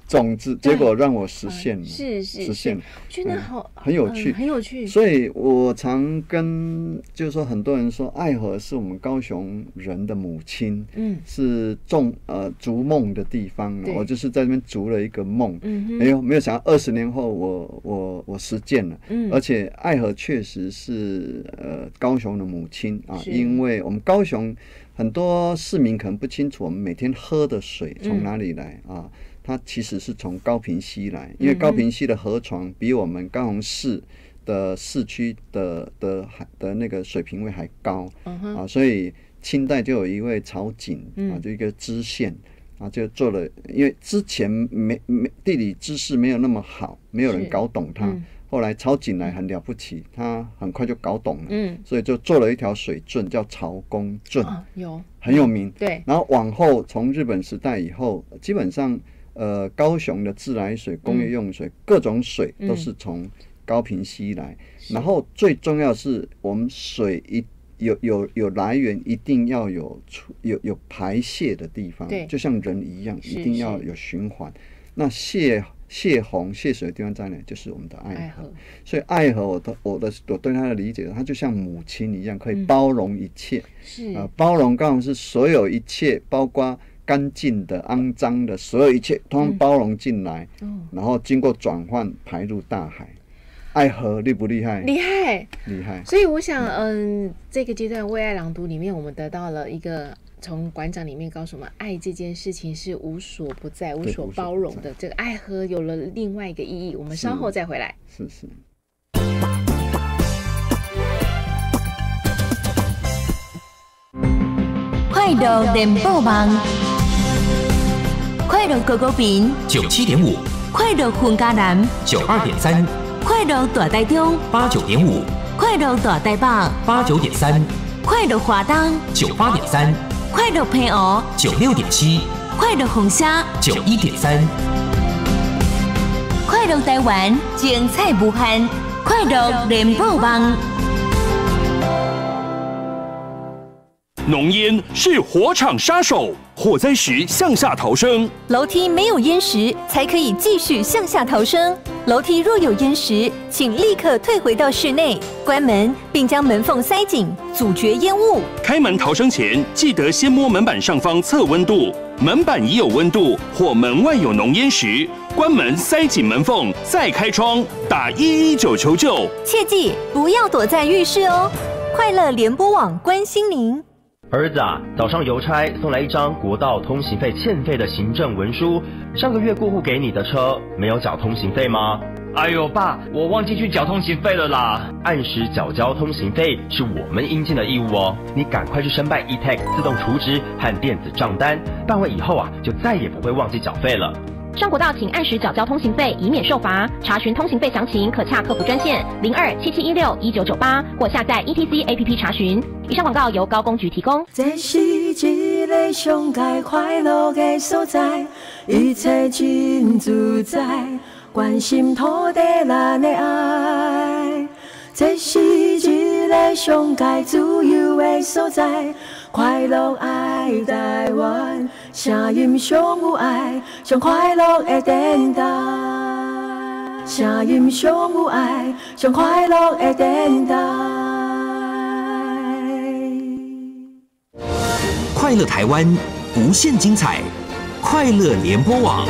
Speaker 5: 种子，结果让我实现了，
Speaker 4: 实
Speaker 5: 现了，
Speaker 4: 觉得好
Speaker 5: 很有趣，
Speaker 4: 很有趣。
Speaker 5: 所以我常跟就是说很多人说，爱河是我们高雄人的母亲，是逐梦的地方。我就是在那边逐了一个梦，没有想到20年后我实践了，而且爱河确实是高雄的母亲啊，因为我们高雄很多市民可能不清楚，我们每天喝的水从哪里来啊？它其实是从高屏溪来，因为高屏溪的河床比我们高雄市的市区的那个水平位还高啊，所以清代就有一位曹景啊，就一个知县啊，就做了，因为之前地理知识没有那么好，没有人搞懂它。后来曹景来很了不起，他很快就搞懂了，所以就做了一条水圳叫曹公圳，很有名。
Speaker 4: 对，
Speaker 5: 然后往后从日本时代以后，基本上高雄的自来水、工业用水、各种水都是从高屏溪来。然后最重要是我们水有来源，一定要有排泄的地方，就像人一样，一定要有循环。那泄水的地方在哪？就是我们的爱河。所以爱河我对它的理解，它就像母亲一样，可以包容一切。包容刚好是所有一切，包括干净的、肮脏的，所有一切通通包容进来，然后经过转换排入大海。爱河厉不厉害？
Speaker 4: 厉害。所以我想，这个阶段为爱朗读里面，我们得到了一个从馆长里面告诉我们，爱这件事情是无所不在、无所包容的。这个爱河有了另外一个意义，我们稍后再回来。
Speaker 5: 是。
Speaker 1: 快乐联播网，快乐高高屏
Speaker 2: 97.5，
Speaker 1: 快乐混嘉南
Speaker 2: 92.3，
Speaker 1: 快乐大台中
Speaker 2: 89.5，
Speaker 1: 快乐大台北
Speaker 2: 89.3，
Speaker 1: 快乐华东
Speaker 2: 98.3，
Speaker 1: 快乐平湖
Speaker 2: 96.7，
Speaker 1: 快乐凤山
Speaker 2: 91.3，
Speaker 1: 快乐台湾精彩无限，快乐联播网。
Speaker 14: 浓烟是火场杀手，火灾时向下逃生。
Speaker 15: 楼梯没有烟时，才可以继续向下逃生。楼梯若有烟时，请立刻退回到室内，关门并将门缝塞紧，阻绝烟雾。
Speaker 14: 开门逃生前，记得先摸门板上方测温度，门板已有温度或门外有浓烟时，关门塞紧门缝，再开窗，打119求救。
Speaker 15: 切记不要躲在浴室哦。快乐联播网关心您。
Speaker 16: 儿子啊，早上邮差送来一张国道通行费欠费的行政文书，上个月过户给你的车没有缴通行费吗？
Speaker 17: 哎呦爸，我忘记去缴通行费了啦。
Speaker 16: 按时缴交通行费是我们应尽的义务哦，你赶快去申办 eTax 自动储值和电子账单，办完以后啊，就再也不会忘记缴费了。
Speaker 18: 上国道请按时缴交通行费，以免受罚。查询通行费详情，可洽客服专线0277161998或下载 ETC APP 查询。以上广告由高工局提供。
Speaker 12: 这是一个上界快乐的所在，一切真自在，关心土地咱的爱。这是一个上界自由的所在，快乐爱台湾，声音上有爱，上快乐的电台。声音上有爱，上快乐的电台。
Speaker 2: 快乐台湾，无限精彩，快乐联播网。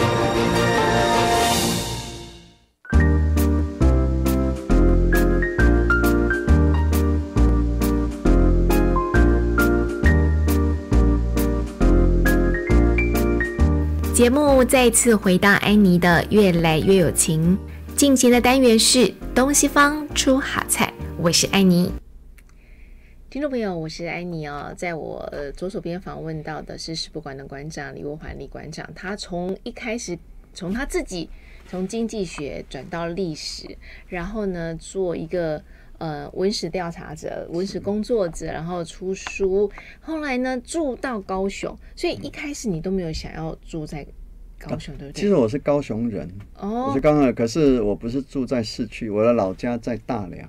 Speaker 4: 节目再次回到安妮的越来越有情，进行的单元是东西方出好菜，我是安妮。听众朋友，我是安妮哦。在我左手边访问到的是史博馆的馆长李国环李馆长，他从一开始从他自己从经济学转到历史，然后呢做一个文史调查者、文史工作者，然后出书，后来呢住到高雄，所以一开始你都没有想要住在高雄，对不对？
Speaker 5: 其实我是高雄人，我是高雄人，可是我不是住在市区，我的老家在大寮。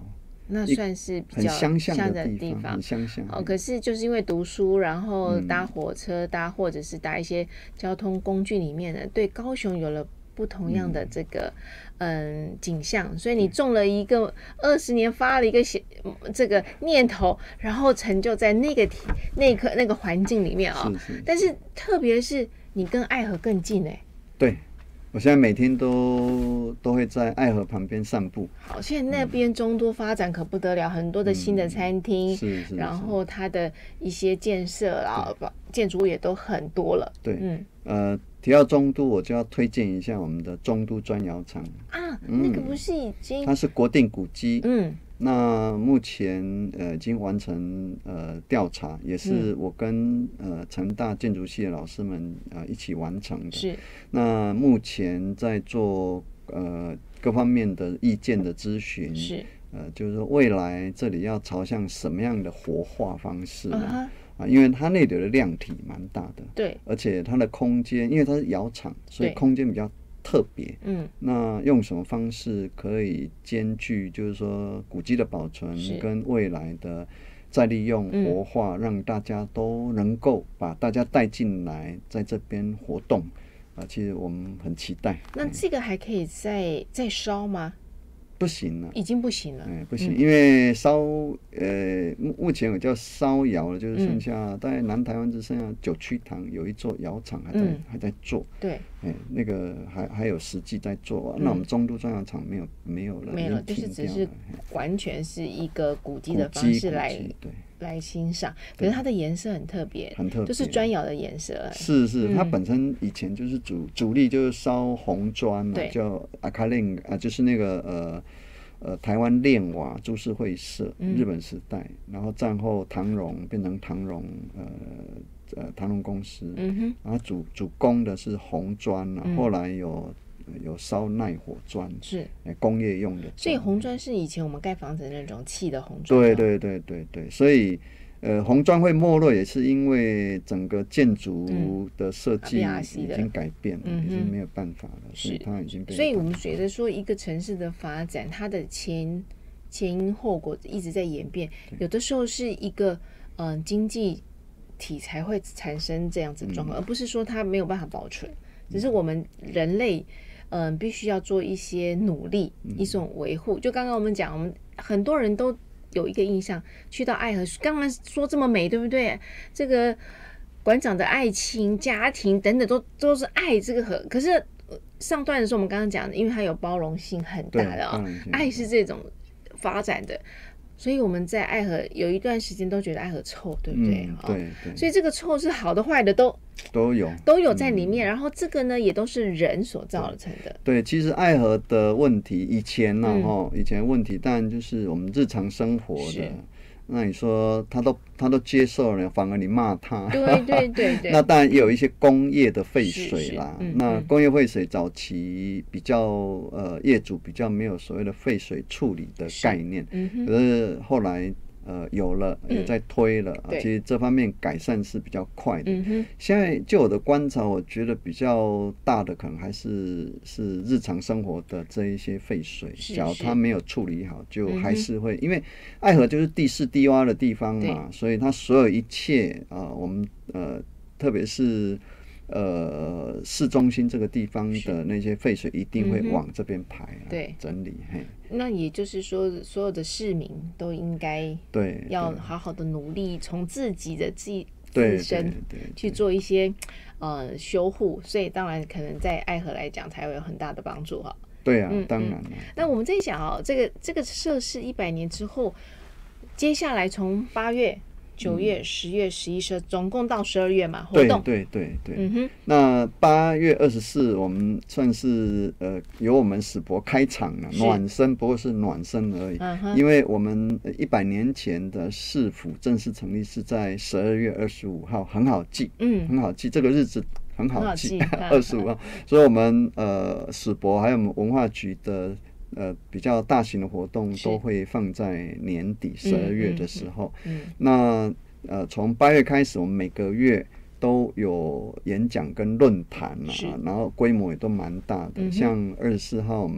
Speaker 4: 那算是比较
Speaker 5: 乡下
Speaker 4: 的地方，
Speaker 5: 很乡下。
Speaker 4: 可是就是因为读书，然后搭火车或者是搭一些交通工具里面呢，对高雄有了不同样的这个景象，所以你种了一个20年，发了一个这个念头，然后成就在那个环境里面啊。但是特别是你跟爱河更近
Speaker 5: 对，我现在每天都会在爱河旁边散步。
Speaker 4: 好，现在那边中都发展可不得了，很多的新的餐厅，然后它的一些建设啊，建筑物也都很多了。
Speaker 5: 对，提到中都，我就要推荐一下我们的中都砖窑厂
Speaker 4: 啊，那个不是已经
Speaker 5: 它是国定古迹，那目前已经完成调查，也是我跟成大建筑系的老师们一起完成的。
Speaker 4: 是。
Speaker 5: 那目前在做各方面的意见的咨询，
Speaker 4: 是。
Speaker 5: 就是说未来这里要朝向什么样的活化方式因为它那里的量体蛮大的，
Speaker 4: 对，
Speaker 5: 而且它的空间，因为它是窑厂，所以空间比较特别。那用什么方式可以兼具，就是说古迹的保存跟未来的再利用活化，让大家都能够把大家带进来，在这边活动其实我们很期待。
Speaker 4: 那这个还可以再烧吗？
Speaker 5: 不行了，
Speaker 4: 已经不行了。
Speaker 5: 不行，因为目前有叫烧窑了，就是剩下大概南台湾只剩下9曲堂有一座窑厂还在做。
Speaker 4: 对，
Speaker 5: 那个还有实际在做。那我们中都砖窑厂没有了，
Speaker 4: 没了，就是只是完全是一个古迹的方式来欣赏。可是它的颜色很特别，就是砖窑的颜色。
Speaker 5: 是，它本身以前就是主力就是烧红砖叫阿卡令就是那个台湾炼瓦株式会社，日本时代，然后战后唐荣变成唐荣公司，然后主攻的是红砖后来有烧耐火砖，
Speaker 4: 是
Speaker 5: 工业用的。
Speaker 4: 所以红砖是以前我们盖房子的那种砌的红砖。
Speaker 5: 对，所以红砖会没落，也是因为整个建筑的设计已经改变了，已经没有办法了，所以它已经被。
Speaker 4: 所以我们觉得说，一个城市的发展，它的前因后果一直在演变，有的时候是一个经济体才会产生这样子的状况，而不是说它没有办法保存，只是我们人类必须要做一些努力，一种维护。就刚刚我们讲，我们很多人都有一个印象，去到爱河，刚刚说这么美，对不对？这个馆长的爱情、家庭等等都是爱这个河。可是上段的时候，我们刚刚讲的，因为它有包容性很大的爱是这种发展的。所以我们在爱河有一段时间都觉得爱河臭，对不对？
Speaker 5: 对。
Speaker 4: 所以这个臭是好的坏的都有在里面，然后这个呢也都是人所造成的。
Speaker 5: 对，其实爱河的问题以前以前的问题当然就是我们日常生活的。那你说他都接受了，反而你骂他，
Speaker 4: 对。
Speaker 5: 那当然也有一些工业的废水啦。那工业废水早期比较业主比较没有所谓的废水处理的概念，可是后来有了，也在推了其实这方面改善是比较快的。现在就我的观察，我觉得比较大的可能还是日常生活的这一些废水，假如它没有处理好，就还是会因为爱河就是地势低洼的地方嘛，所以它所有一切我们特别是市中心这个地方的那些废水一定会往这边排整理。
Speaker 4: 那也就是说，所有的市民都应该要好好的努力，从自己的自身去做一些修护，所以当然可能在爱河来讲才会有很大的帮助哈。
Speaker 5: 对啊，当然了。
Speaker 4: 那我们在想这个设施100年之后，接下来从8月、9月、10月、11月，总共到12月嘛活动。
Speaker 5: 对。那8月24，我们算是由我们史博开场了，暖身，不过是暖身而已。因为我们100年前的市府正式成立是在12月25号，很好记，很好记，这个日子很好记，25号。所以我们史博还有我们文化局的比较大型的活动都会放在年底12月的时候。那从8月开始，我们每个月都有演讲跟论坛然后规模也都蛮大的。像24号我们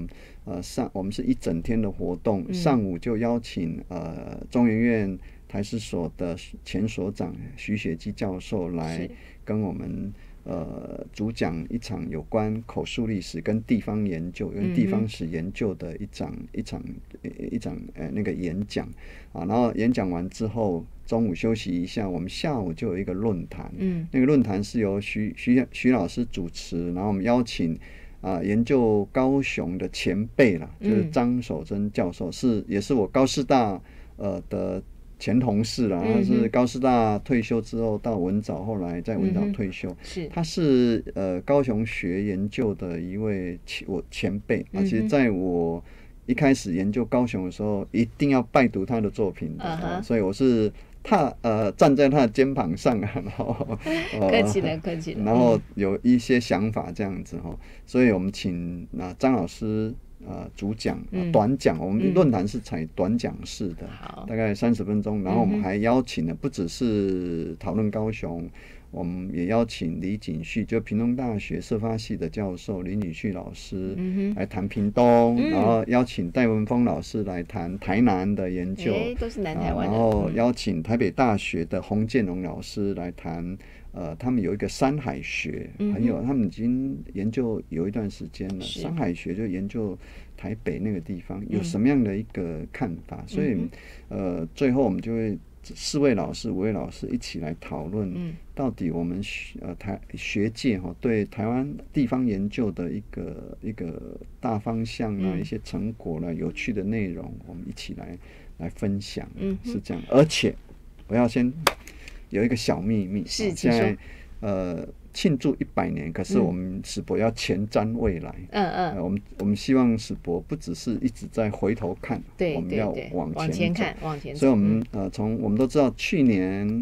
Speaker 5: 我们是一整天的活动，上午就邀请中研院台史所的前所长徐雪基教授来跟我们主讲一场有关口述历史跟地方研究、跟地方史研究的一场那个演讲啊。然后演讲完之后，中午休息一下，我们下午就有一个论坛。那个论坛是由徐老师主持，然后我们邀请研究高雄的前辈啦，就是张守贞教授，也是我高师大的前同事啦，他是高师大退休之后到文藻，后来在文藻退休。他是高雄学研究的一位前辈啊。其实在我一开始研究高雄的时候，一定要拜读他的作品的，所以我是站在他的肩膀上，然后
Speaker 4: 客气了，
Speaker 5: 然后有一些想法这样子哈。所以我们请张老师主讲短讲，我们论坛是采短讲式的，大概30分钟。然后我们还邀请了不只是讨论高雄，我们也邀请李锦旭，就屏东大学社发系的教授李锦旭老师来谈屏东，然后邀请戴文峰老师来谈台南的研究，
Speaker 4: 都是南台湾的。
Speaker 5: 然后邀请台北大学的洪建荣老师来谈。他们有一个山海学，他们已经研究有一段时间了。山海学就研究台北那个地方有什么样的一个看法，所以最后我们就会4位老师、5位老师一起来讨论，到底我们学界对台湾地方研究的一个大方向啊，一些成果啦、有趣的内容，我们一起来分享，是这样。而且我要先有一个小秘密，
Speaker 4: 是
Speaker 5: 现在庆祝100年，可是我们史博要前瞻未来。我们希望史博不只是一直在回头看，我们要往前看，
Speaker 4: 往前走。
Speaker 5: 所以我们我们都知道，去年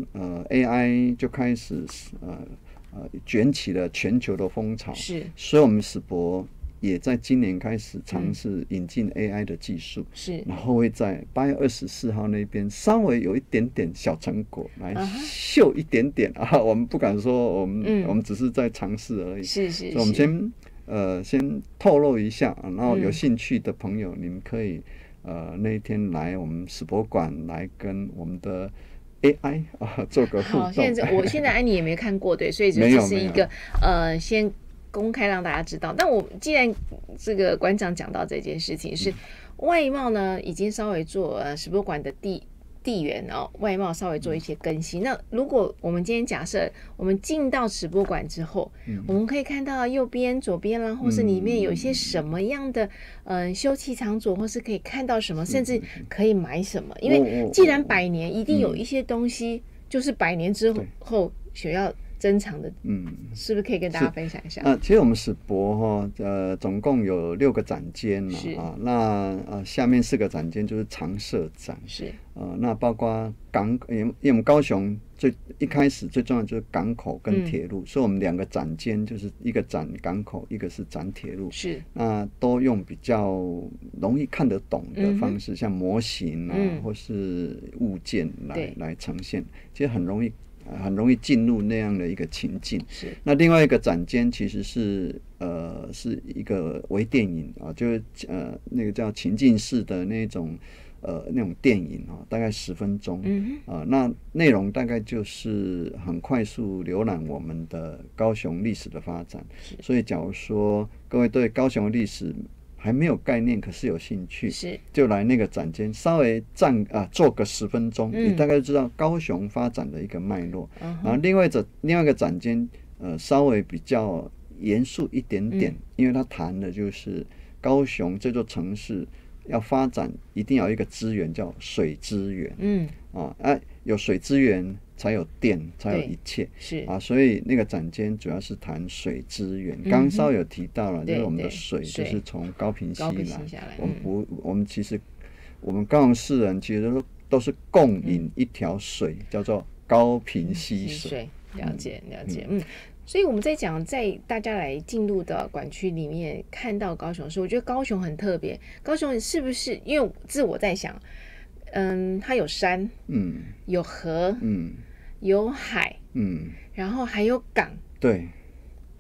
Speaker 5: AI 就开始卷起了全球的风潮，所以我们史博也在今年开始尝试引进 AI 的技术，然后会在8月24号那边稍微有一点点小成果来秀一点点我们不敢说我们只是在尝试而已，所以我们先透露一下，然后有兴趣的朋友，你们可以那一天来我们史博馆来跟我们的 AI 做个互动。
Speaker 4: 好，现在安妮也没看过，对，所以这只是一个先公开让大家知道。但我既然这个馆长讲到这件事情，是外贸呢已经稍微做史博馆的地缘外贸稍微做一些更新。那如果我们今天假设我们进到史博馆之后，我们可以看到右边、左边啦，或是里面有一些什么样的休憩场所，或是可以看到什么，甚至可以买什么。因为既然100年，一定有一些东西就是100年之后需要珍藏的，是不是可以跟大家分享一下？
Speaker 5: 其实我们史博总共有6个展间嘛，那下面4个展间就是常设展，那包括因为我们高雄一开始最重要就是港口跟铁路，所以我们2个展间就是一个展港口，一个是展铁路，那都用比较容易看得懂的方式，像模型或是物件来呈现，其实很容易进入那样的一个情境。那另外一个展间其实是一个微电影就是那个叫情境式的那种电影大概10分钟，那内容大概就是很快速浏览我们的高雄历史的发展。所以假如说各位对高雄的历史还没有概念，可是有兴趣，就来那个展间稍微做个10分钟，你大概就知道高雄发展的一个脉络。然后另外一个展间稍微比较严肃一点点，因为它谈的就是高雄这座城市要发展，一定要有一个资源叫水资源。有水资源才有电，才有一切。所以那个展间主要是谈水资源。刚稍有提到了，就是我们的水就是从高屏溪来。我们其实我们高雄市人其实都是共饮一条水，叫做高屏溪水。
Speaker 4: 了解。所以我们在讲，在大家来进入的馆区里面看到高雄的时候，我觉得高雄很特别。高雄是不是因为我在想，它有山，有河，有海，然后还有港，
Speaker 5: 对，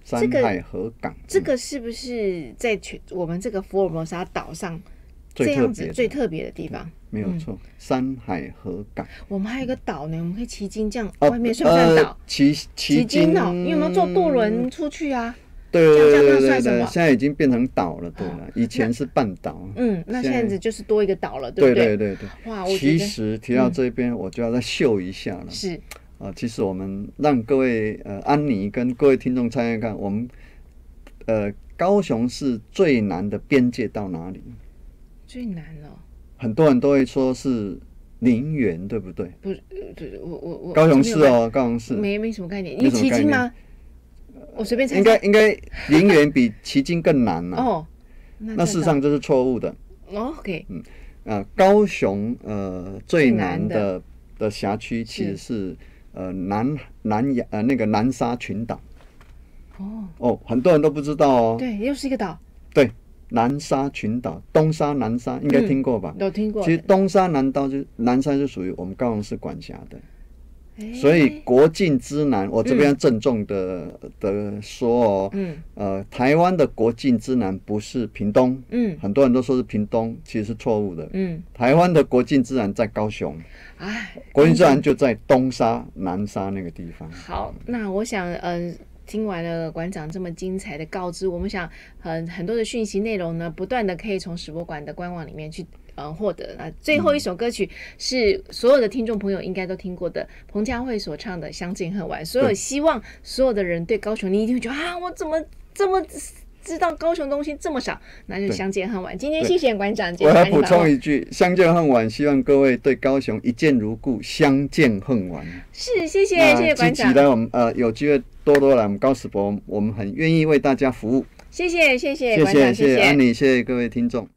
Speaker 5: 山海河港，
Speaker 4: 这个是不是在我们这个福尔摩沙岛上这样子最特别的地方？
Speaker 5: 没有错，山海河港。
Speaker 4: 我们还有一个岛呢，我们可以旗津，这样外面算不算岛？
Speaker 5: 旗津
Speaker 4: 哦，你有没有坐渡轮出去啊？
Speaker 5: 对，现在已经变成岛了，对了，以前是半岛。
Speaker 4: 那现在子就是多一个岛了，对不对？
Speaker 5: 对。
Speaker 4: 哇，
Speaker 5: 其实提到这边，我就要再秀一下了。
Speaker 4: 是
Speaker 5: 其实我们让各位安妮跟各位听众猜猜看，我们高雄市最南的边界到哪里？
Speaker 4: 最南哦，
Speaker 5: 很多人都会说是林园，对不对？
Speaker 4: 不是，对，我
Speaker 5: 高雄市哦，高雄市
Speaker 4: 没什么概念。你旗津吗？我随便猜。
Speaker 5: 应该林园比旗津更南了。
Speaker 4: 哦，
Speaker 5: 那事实上这是错误的。
Speaker 4: OK，
Speaker 5: 高雄最南的辖区其实是那个南沙群岛。哦，很多人都不知道哦。
Speaker 4: 对，又是一个岛。
Speaker 5: 对，南沙群岛，东沙、南沙应该听过吧？
Speaker 4: 有听过。
Speaker 5: 其实东沙、南沙就属于我们高雄市管辖的。所以国境之南，我这边郑重的说哦，台湾的国境之南不是屏东，很多人都说是屏东，其实是错误的，台湾的国境之南在高雄，国境之南就在东沙、南沙那个地方。
Speaker 4: 好，那我想听完了馆长这么精彩的告知，我们想很多的讯息内容呢，不断的可以从史博馆的官网里面去获得。那最后一首歌曲是所有的听众朋友应该都听过的，彭佳慧所唱的《相见恨晚》。所有希望所有的人对高雄，你一定会觉得我怎么这么知道高雄东西这么少，那就相见恨晚。今天谢谢馆长，
Speaker 5: 我要补充一句，相见恨晚，希望各位对高雄一见如故，相见恨晚。
Speaker 4: 是，谢谢馆长。
Speaker 5: 积极来，我们有机会多来我们高史博，我们很愿意为大家服务。
Speaker 4: 谢谢馆长，
Speaker 5: 谢谢安妮，谢谢各位听众。